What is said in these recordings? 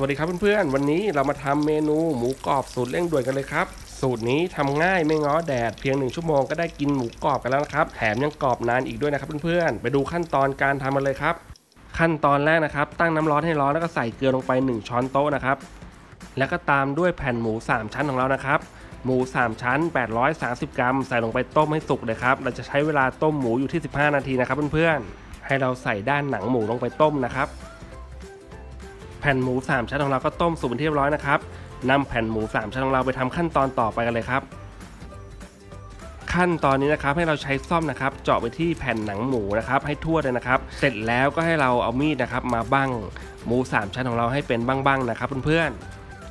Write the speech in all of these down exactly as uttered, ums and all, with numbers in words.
วัสดีครับเพื่อนๆวันนี้เรามาทำเมนูหมูกรอบสูตรเร่งด่วนกันเลยครับสูตรนี้ทำง่ายไม่ง้อแดดเพียงหนึ่งชั่วโมงก็ได้กินหมูกรอบกันแล้วนะครับแถมยังกรอบนานอีกด้วยนะครับเพื่อนๆไปดูขั้นตอนการทำกันเลยครับขั้นตอนแรกนะครับตั้งน้ำร้อนให้ร้อนแล้วก็ใส่เกลือลงไปหนึ่งช้อนโต๊ะนะครับแล้วก็ตามด้วยแผ่นหมูสามชั้นของเรานะครับหมูสามชั้นแปดร้อยสามสิบกรัมใส่ลงไปต้มให้สุกเลยครับเราจะใช้เวลาต้มหมูอยู่ที่สิบห้านาทีนะครับเพื่อนๆให้เราใส่ด้านหนังหมูลงไปต้มนะครับแผ่นหมูสามชั้นของเราก็ต้มสุกเป็นที่เรียบร้อยนะครับนำแผ่นหมูสามชั้นของเราไปทำขั้นตอนต่อไปกันเลยครับขั้นตอนนี้นะครับให้เราใช้ซ่อมนะครับเจาะไปที่แผ่นหนังหมูนะครับให้ทั่วเลยนะครับเสร็จแล้วก็ให้เราเอามีดนะครับมาบั้งหมูสามชั้นของเราให้เป็นบ้างๆนะครับเพื่อนๆ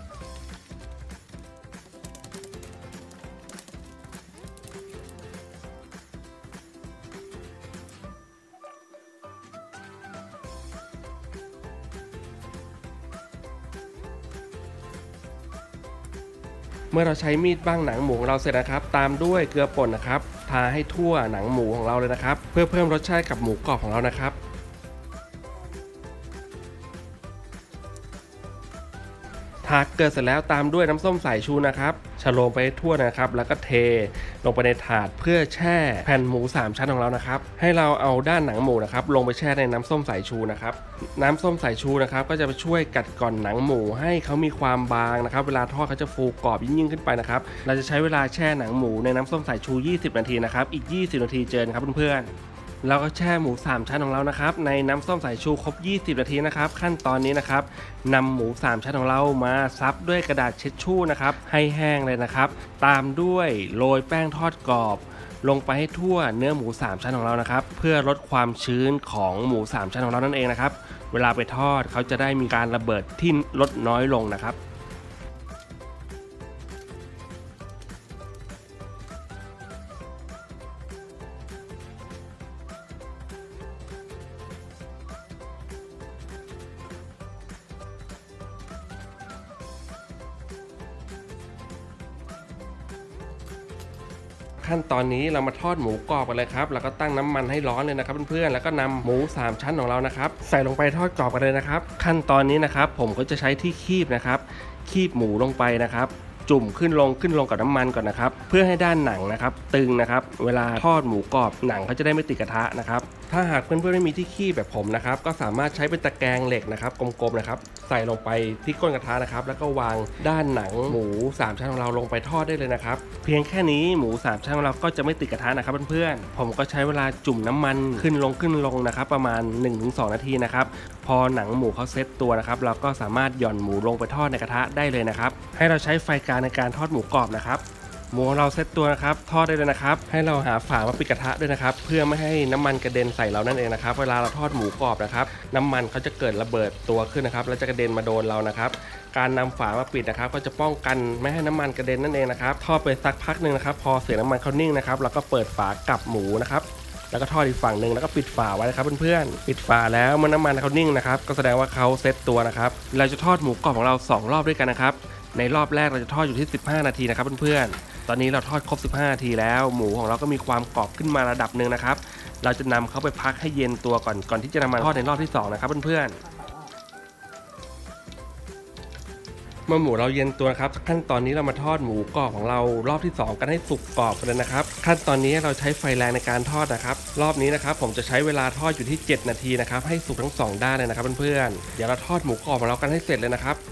เมื่อเราใช้มีดบ้างหนังหมูของเราเสร็จนะครับตามด้วยเกลือป่นนะครับทาให้ทั่วหนังหมูของเราเลยนะครับเพื่อเพิ่มรสชาติกับหมูกรอบของเรานะครับทาเกลือเสร็จแล้วตามด้วยน้ำส้มสายชูนะครับฉโลมไปทั่วนะครับแล้วก็เทลงไปในถาดเพื่อแช่แผ่นหมูสามชั้นของเรานะครับให้เราเอาด้านหนังหมูนะครับลงไปแช่ในน้ำส้มสายชูนะครับน้ำส้มสายชูนะครับก็จะไปช่วยกัดก่อนหนังหมูให้เขามีความบางนะครับเวลาทอดเขาจะฟูกรอบยิ่งขึ้นไปนะครับเราจะใช้เวลาแช่หนังหมูในน้ำส้มสายชูยี่สิบนาทีนะครับอีกยี่สิบนาทีเจอกันครับเพื่อนๆเราก็แช่หมูสามชั้นของเรานะครับในน้ำส้มสายชูครบยี่สิบนาทีนะครับขั้นตอนนี้นะครับนำหมูสามชั้นของเรามาซับด้วยกระดาษเช็ดชู่นะครับให้แห้งเลยนะครับตามด้วยโรยแป้งทอดกรอบลงไปให้ทั่วเนื้อหมูสามชั้นของเรานะครับเพื่อลดความชื้นของหมูสามชั้นของเรานั่นเองนะครับเวลาไปทอดเขาจะได้มีการระเบิดที่ลดน้อยลงนะครับขั้นตอนนี้เรามาทอดหมูกรอบกันเลยครับแล้วก็ตั้งน้ำมันให้ร้อนเลยนะครับเพื่อนๆแล้วก็นำหมูสามชั้นของเรานะครับใส่ลงไปทอดกรอบกันเลยนะครับขั้นตอนนี้นะครับผมก็จะใช้ที่คีบนะครับคีบหมูลงไปนะครับจุ่มขึ้นลงขึ้นลงกับน้ำมันก่อนนะครับเพื่อให้ด้านหนังนะครับตึงนะครับเวลาทอดหมูกรอบหนังเขาจะได้ไม่ติดกระทะนะครับถ้าหากเพื่อนๆไม่มีที่คีบแบบผมนะครับก็สามารถใช้เป็นตะแกรงเหล็กนะครับกลมๆนะครับใส่ลงไปที่ก้นกระทะนะครับแล้วก็วางด้านหนังหมูสามชั้นของเราลงไปทอดได้เลยนะครับเพียงแค่นี้หมูสามชั้นของเราก็จะไม่ติดกระทะนะครับเพื่อนๆผมก็ใช้เวลาจุ่มน้ำมันขึ้นลงขึ้นลงนะครับประมาณ หนึ่งถึงสอง นาทีนะครับพอหนังหมูเขาเซ็ตตัวนะครับเราก็สามารถหย่อนหมูลงไปทอดในกระทะได้เลยนะครับให้เราใช้ไฟกลางในการทอดหมูกรอบนะครับหมูเราเซ็ตตัวนะครับทอดได้เลยนะครับให้เราหาฝามาปิดกระทะด้วยนะครับเพื่อไม่ให้น้ำมันกระเด็นใส่เรานั่นเองนะครับเวลาเราทอดหมูกรอบนะครับน้ำมันเขาจะเกิดระเบิดตัวขึ้นนะครับแล้วจะกระเด็นมาโดนเรานะครับการนำฝามาปิดนะครับก็จะป้องกันไม่ให้น้ำมันกระเด็นนั่นเองนะครับทอดไปสักพักหนึ่งนะครับพอเสียน้ำมันเขานิ่งนะครับเราก็เปิดฝากลับหมูนะครับแล้วก็ทอดอีกฝั่งหนึ่งแล้วก็ปิดฝาไว้นะครับเพื่อนๆปิดฝาแล้วเมื่อน้ำมันเขานิ่งนะครับก็แสดงว่าเขาเซ็ตตัวนะครับเราจะทอดหมูกรอบของเราสองรอบด้วยกันนะครับในรอบแรกเราจะทอดอยู่ที่สิบห้านาทีนะครับเพื่อนๆตอนนี้เราทอดครบสิบห้านาทีแล้วหมูของเราก็มีความกรอบขึ้นมาระดับหนึ่งนะครับเราจะนำเขาไปพักให้เย็นตัวก่อนก่อนที่จะนำมาทอดในรอบที่สองนะครับเพื่อนๆเมื่อหมูเราเย็นตัวนะครับขั้นตอนนี้เรามาทอดหมูกรอบของเรารอบที่สองกันให้สุกกรอบกันเลยนะครับขั้นตอนนี้เราใช้ไฟแรงในการทอดนะครับรอบนี้นะครับผมจะใช้เวลาทอดอยู่ที่เจ็ดนาทีนะครับให้สุกทั้งสองด้านเลยนะครับเพื่อนๆเดี๋ยวเราทอดหมูกรอบของเรากันให้เสร็จเลยนะครับ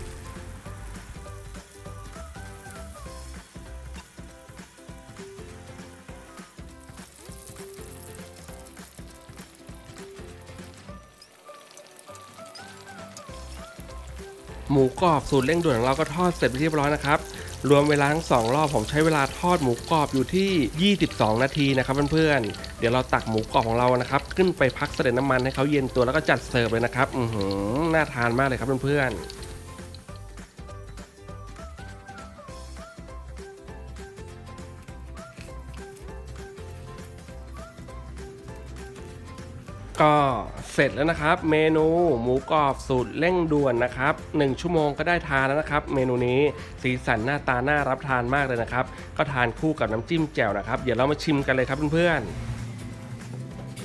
หมูกรอบสูตรเร่งด่วนของเราก็ทอดเสร็จเรียบร้อยนะครับรวมเวลาทั้งสองรอบผมใช้เวลาทอดหมูกรอบอยู่ที่ยี่สิบสองนาทีนะครับเพื่อนๆเดี๋ยวเราตักหมูกรอบของเรานะครับขึ้นไปพักเสด็จน้ำมันให้เขาเย็นตัวแล้วก็จัดเสิร์ฟเลยนะครับอือหือน่าทานมากเลยครับเพื่อนๆก็เสร็จแล้วนะครับเมนูหมูกรอบสูตรเร่งด่วนนะครับหนึ่งชั่วโมงก็ได้ทานแล้วนะครับเมนูนี้สีสันหน้าตาน่ารับทานมากเลยนะครับก็ทานคู่กับน้ำจิ้มแจ่วนะครับเดี๋ยวเรามาชิมกันเลยครับเพื่อนๆ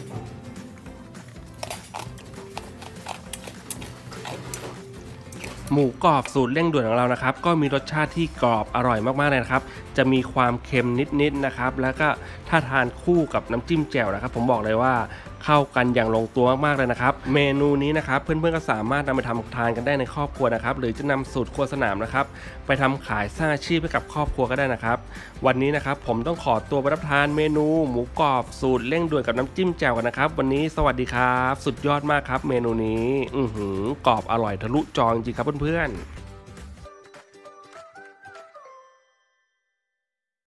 หหมูกรอบสูตรเร่งด่วนของเรานะครับก็มีรสชาติที่กรอบอร่อยมากๆเลยนะครับจะมีความเค็มนิดๆนะครับแล้วก็ถ้าทานคู่กับน้ำจิ้มแจ่วนะครับผมบอกเลยว่าเข้ากันอย่างลงตัวมากๆเลยนะครับเมนูนี้นะครับเพื่อนๆก็สามารถนำไปทำทานกันได้ในครอบครัวนะครับหรือจะนำสูตรครัวสนามนะครับไปทำขายสร้างอาชีพให้กับครอบครัวก็ได้นะครับวันนี้นะครับผมต้องขอตัวไปรับประทานเมนูหมูกรอบสูตรเร่งด่วนกับน้ำจิ้มแจ่วกันนะครับวันนี้สวัสดีครับสุดยอดมากครับเมนูนี้อือหือกรอบอร่อยทะลุจอจริงครับเพื่อนๆ